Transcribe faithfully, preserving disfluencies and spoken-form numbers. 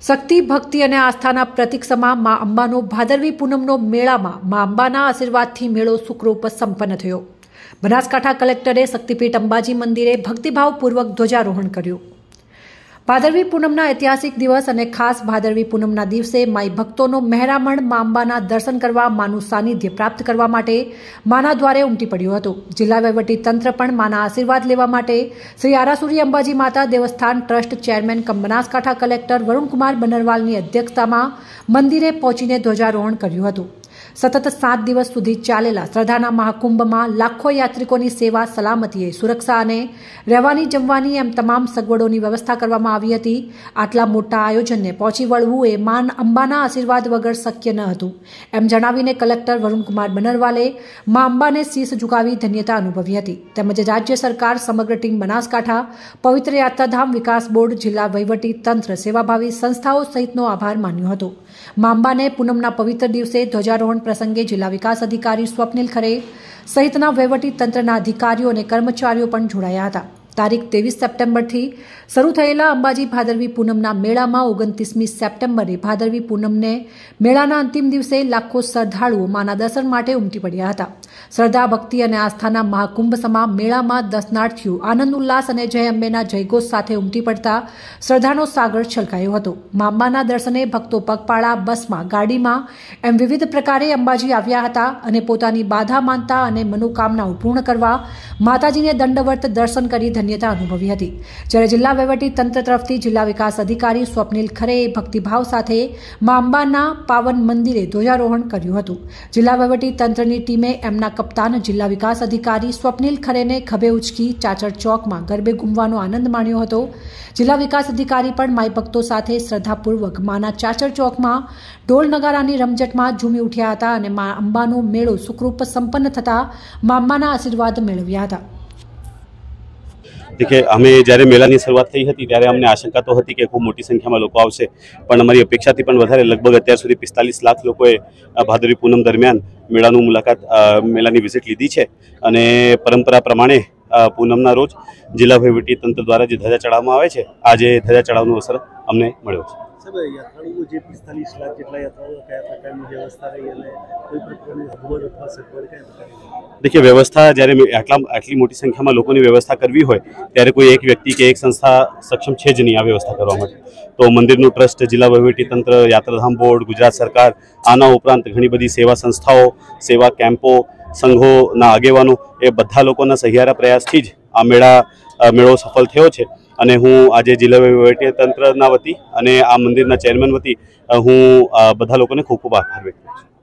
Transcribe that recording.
શક્તિ ભક્તિ અને આસ્થાના પ્રતીક સમા મા અંબાનો ભાદરવી પૂનમનો મેળામાં મા અંબાના આશીર્વાદથી મેળો સુખરૂપ સંપન્ન થયો। બનાસકાંઠા કલેક્ટરે શક્તિપીઠ અંબાજી મંદિરે ભક્તિભાવપૂર્વક ધ્વજારોહણ કર્યું। ભાદરવી પૂનમના ઐતિહાસિક દિવસ અને ખાસ ભાદરવી પૂનમના દિવસે માઈ ભક્તોનો મહેરામણ મા અંબાના દર્શન કરવા માનું સાનિધ્ય પ્રાપ્ત કરવા માટે માના દ્વારે ઉમટી પડ્યું હતું। જિલ્લા વહીવટી તંત્ર પણ માના આશીર્વાદ લેવા માટે Shri Arasuri Ambaji Mata Devasthan trust chairman cum Banaskantha collector Varunkumar બનરવાલની અધ્યક્ષતામાં મંદિરે પહોંચીને ધ્વજારોહણ કર્યું હતું। સતત સાત દિવસ સુધી ચાલેલા શ્રદ્ધાના મહાકુંભમાં લાખો યાત્રિકોની સેવા સલામતીએ સુરક્ષા અને રહેવાની જમવાની એમ તમામ સગવડોની વ્યવસ્થા કરવામાં આવી હતી। આટલા મોટા આયોજનને પહોંચી વળવું એ માન અંબાના આશીર્વાદ વગર શક્ય ન હતું એમ જણાવીને કલેક્ટર વરુણકુમાર બનરવાલે મા અંબાને શીશ ઝુકાવી ધન્યતા અનુભવી હતી। તેમજ રાજ્ય સરકાર સમગ્ર ટીમ બનાસકાંઠા પવિત્ર યાત્રાધામ વિકાસ બોર્ડ જિલ્લા વહીવટી તંત્ર સેવાભાવી સંસ્થાઓ સહિતનો આભાર માન્યો હતો। મા અંબાને પૂનમના પવિત્ર દિવસે ધ્વજારોહણ પ્રસંગે જિલ્લા વિકાસ અધિકારી સ્વપ્નિલ ખરે સહિતના વહીવટી તંત્રના અધિકારીઓ અને કર્મચારીઓ પણ જોડાયા હતા। તારીખ ત્રેવીસ સપ્ટેમ્બરથી શરૂ થયેલા અંબાજી ભાદરવી પૂનમના મેળામાં ઓગણત્રીસમી સપ્ટેમ્બરે ભાદરવી પૂનમને મેળાના અંતિમ દિવસે લાખો શ્રદ્ધાળુઓ માના દર્શન માટે ઉમટી પડ્યા હતા। શ્રદ્ધા ભક્તિ અને આસ્થાના મહાકુંભ સમા મેળામાં દર્શનાર્થીઓ આનંદ ઉલ્લાસ અને જય અંબેના જયઘોષ સાથે ઉમટી પડતા શ્રદ્ધાનો સાગર છલકાયો હતો। મા અંબાના દર્શને ભક્તો પગપાળા બસમાં ગાડીમાં એમ વિવિધ પ્રકારે અંબાજી આવ્યા હતા અને પોતાની બાધા માનતા અને મનોકામનાઓ પૂર્ણ કરવા માતાજીને દંડવત દર્શન કરી ધન્યતા અનુભવી હતી। જ્યારે જિલ્લા વહીવટી તંત્ર તરફથી જિલ્લા વિકાસ અધિકારી સ્વપ્નિલ ખરેએ ભક્તિભાવ સાથે મા અંબાના પાવન મંદિરે ધ્વજારોહણ કર્યું હતું। જિલ્લા વહીવટી તંત્રની ટીમે એમના કપ્તાન જિલ્લા વિકાસ અધિકારી સ્વપ્નિલ ખરેને ખભે ઉચકી ચાચર ચોકમાં ગરબે ઘૂમવાનો આનંદ માણ્યો હતો। જિલ્લા વિકાસ અધિકારી પણ માઈ ભક્તો સાથે શ્રદ્ધાપૂર્વક માના ચાચર ચોકમાં ઢોલ નગારાની રમઝટમાં ઝૂમી ઉઠ્યા હતા અને મા અંબાનો મેળો સુખરૂપ સંપન્ન થતા મા અંબાના આશીર્વાદ મેળવ્યા હતા। देखिए हमें જ્યારે મેળાની શરૂઆત થઈ હતી ત્યારે અમને આશંકા તો હતી કે ખૂબ મોટી સંખ્યામાં લોકો આવશે, પણ અમારી અપેક્ષાથી પણ વધારે લગભગ અત્યાર સુધી પિસ્તાલીસ લાખ લોકોએ ભાદરવી પૂનમ દરમિયાન મેળાનું મુલાકાત મેળાની વિઝિટ લીધી છે। અને પરંપરા પ્રમાણે પૂનમના રોજ જિલ્લા વહીવટી તંત્ર દ્વારા જે ધજા ચડાવવામાં આવે છે, આજે ધજા ચડાવવાનો અવસર અમને મળ્યો છે। યાત્રાળુઓ જે પિસ્તાલીસ લાખ જેટલા યાત્રાળુઓ કયા પ્રકારની વ્યવસ્થા રહી અને કોઈ પ્રકારની અગવડ અથવા સગવડ કયા પ્રકારની? देखिए व्यवस्था જ્યારે આટલા આટલી મોટી સંખ્યામાં લોકોની વ્યવસ્થા કરવી હોય ત્યારે કોઈ એક વ્યક્તિ કે એક સંસ્થા સક્ષમ છે જ નહીં આ વ્યવસ્થા કરવા માટે। તો મંદિરનું ટ્રસ્ટ, જિલ્લા વહીવટી તંત્ર, યાત્રાધામ બોર્ડ, ગુજરાત સરકાર, આના ઉપરાંત ઘણી બધી સેવા સંસ્થાઓ, સેવા કેમ્પો, સંઘોના આગેવાનો એ બધા લોકોના સહિયારા પ્રયાસથી જ આ મેળા મેળો સફળ થયો છે। અને હું આજે જિલ્લા વહીવટી તંત્રના વતી અને આ મંદિરના ચેરમેન વતી હું બધા લોકોને ખૂબ ખૂબ આભાર વ્યક્ત કરું છું।